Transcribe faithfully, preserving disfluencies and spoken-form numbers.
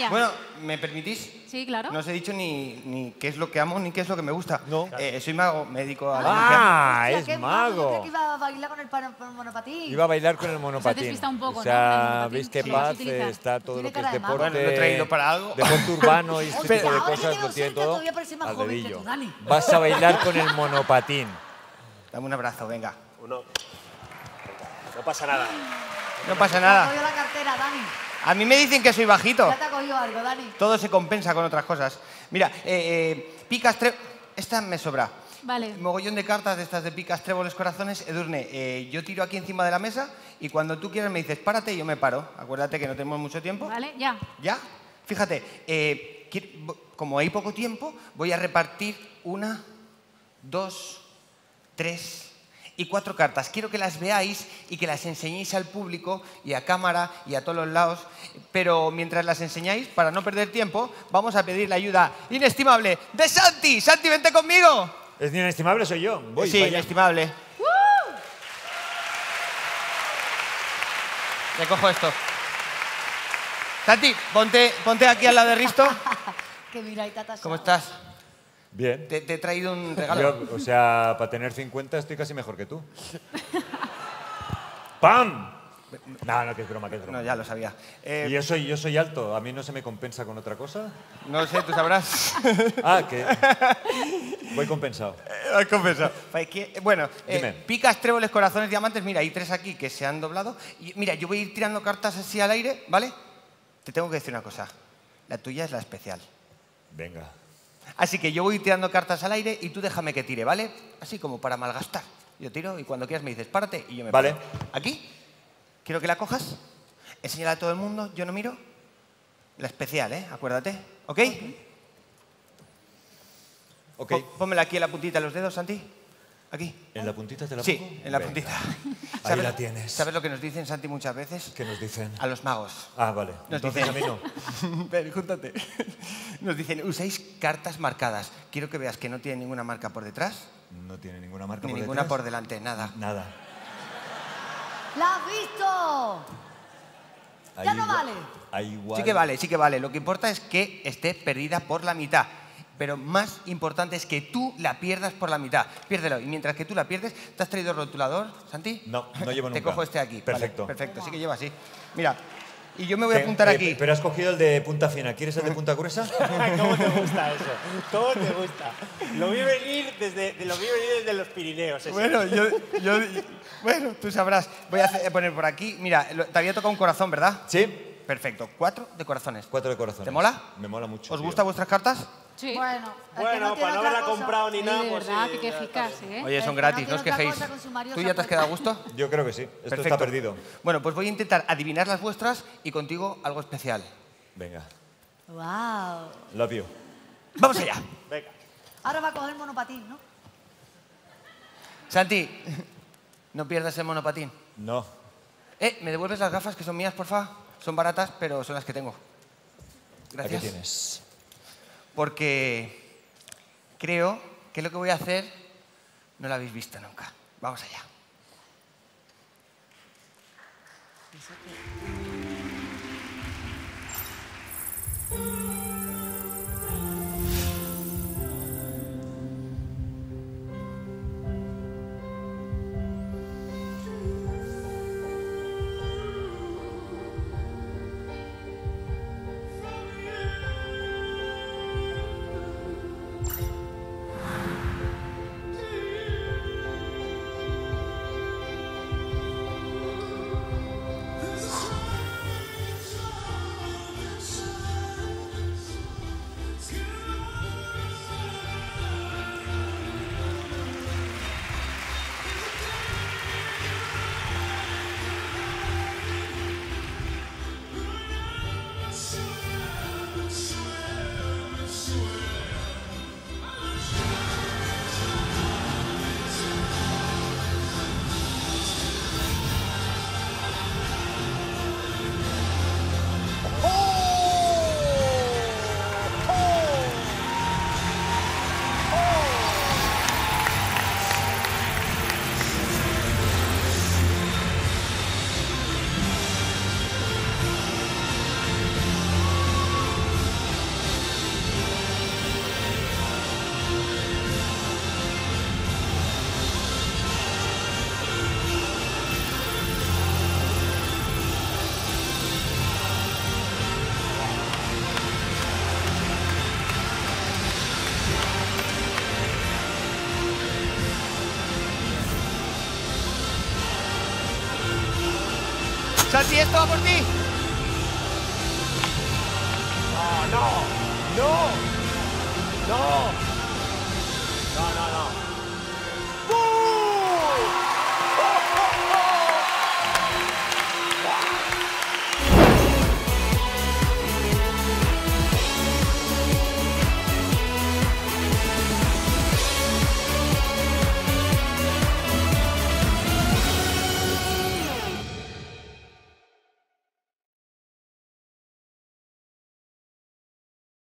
ya. Bueno, ¿me permitís? Sí, claro. No os he dicho ni, ni qué es lo que amo ni qué es lo que me gusta. No. Eh, soy mago, me dedico a la Ah, Hostia, es qué mago. Yo creía que iba a bailar con el pan- con el monopatín. Iba a bailar con el Se ha monopatín. despistado un poco, o ¿no? sea, Con el monopatín. veis qué Sí, paz lo utilizas. está todo Tiene lo que es cara de mago. deporte. Bueno, lo he traído para algo. Deporte urbano y este Hostia, tipo de ahora que cosas tengo lo tiene cerca, todo todavía parece más al joven que dedillo. tú, Dani. Vas a bailar con el monopatín. Dame un abrazo, venga. Uno. No pasa nada. No pasa Te ha nada. cogido la cartera, Dani. A mí me dicen que soy bajito. Ya te ha cogido algo, Dani. Todo se compensa con otras cosas. Mira, eh, eh, picas, tre... Esta me sobra. Vale. Mogollón de cartas de estas de picas, tréboles, corazones. Edurne, eh, yo tiro aquí encima de la mesa y cuando tú quieras me dices párate y yo me paro. Acuérdate que no tenemos mucho tiempo. Vale, ya. ¿Ya? Fíjate, eh, qui- como hay poco tiempo, voy a repartir una, dos, tres y cuatro cartas. Quiero que las veáis y que las enseñéis al público y a cámara y a todos los lados. Pero mientras las enseñáis, para no perder tiempo, vamos a pedir la ayuda inestimable de Santi. Santi, vente conmigo. ¿Es inestimable? Soy yo. Voy, sí, vaya. inestimable. Te cojo esto. Santi, ponte, ponte aquí al lado de Risto. Que mira, ahí te ha tasado. ¿Cómo estás? Bien. Te, te he traído un regalo. Yo, o sea, para tener cincuenta estoy casi mejor que tú. ¡Pam! No, no, que es broma, que es broma. No, ya lo sabía. Eh, Y yo soy, yo soy alto, ¿a mí no se me compensa con otra cosa? No sé, tú sabrás. Ah, que voy compensado. Has confesado. Bueno, eh, Dime. picas, tréboles, corazones, diamantes. Mira, hay tres aquí que se han doblado. Y mira, yo voy a ir tirando cartas así al aire, ¿vale? Te tengo que decir una cosa. La tuya es la especial. Venga. Así que yo voy tirando cartas al aire y tú déjame que tire, ¿vale? Así como para malgastar. Yo tiro y cuando quieras me dices, párate y yo me Vale. paro. Aquí, quiero que la cojas, enséñala a todo el mundo, yo no miro. La especial, ¿eh? Acuérdate, ¿ok? Ok. Pó- Pónmela aquí en la puntita de los dedos, Santi. Aquí. ¿En la puntita te la Sí, pongo? en la Venga. puntita. Ahí la tienes. ¿Sabes lo que nos dicen, Santi, muchas veces? ¿Qué nos dicen? A los magos. Ah, vale. Nos Entonces dicen- a mí no. Ven, júntate. Nos dicen, usáis cartas marcadas. Quiero que veas que no tiene ninguna marca por detrás, No tiene ninguna marca ni por ninguna detrás. por delante, nada. Nada. ¡La has visto! Ahí Ya no igual- vale. ahí igual. Sí que vale, sí que vale. Lo que importa es que esté perdida por la mitad. Pero más importante es que tú la pierdas por la mitad. Piérdelo. Y mientras que tú la pierdes, ¿te has traído el rotulador, Santi? No, no llevo Te nunca. cojo este aquí. Vale, Perfecto. perfecto, sí que lleva así. Mira, y yo me voy a Te- apuntar eh, aquí. Pero has cogido el de punta fina. ¿Quieres el de punta gruesa? ¿Cómo te gusta eso? ¿Cómo te gusta? Lo vi venir desde, lo vi venir desde los Pirineos. eso. Bueno, yo, yo, bueno, tú sabrás. Voy a hacer- a poner por aquí. Mira, lo- te había tocado un corazón, ¿verdad? Sí. Perfecto. Cuatro de corazones. Cuatro de corazones. ¿Te mola? Me mola mucho. ¿Os tío. gustan vuestras cartas? Sí. Bueno, el que Bueno, no tiene para no otra haberla cosa- comprado ni Ay, nada, de pues verdad, sí, que qué ya está eficaz, bien. ¿eh? Oye, El son que gratis, no no os tiene otra quejéis. cosa con su marido ¿Tú se ya te has apuesta. quedado a gusto? Yo creo que sí. Esto Perfecto. está perdido. Bueno, pues voy a intentar adivinar las vuestras y contigo algo especial. Venga. Wow. Love you. ¡Vamos allá! Venga. Ahora va a coger monopatín, ¿no? Santi, no pierdas el monopatín. No. Eh, ¿me devuelves las gafas que son mías, porfa? Son baratas, pero son las que tengo. Aquí Gracias. tienes. Porque creo que lo que voy a hacer no lo habéis visto nunca. Vamos allá. esto va por ti. No, no, no, no. No, no,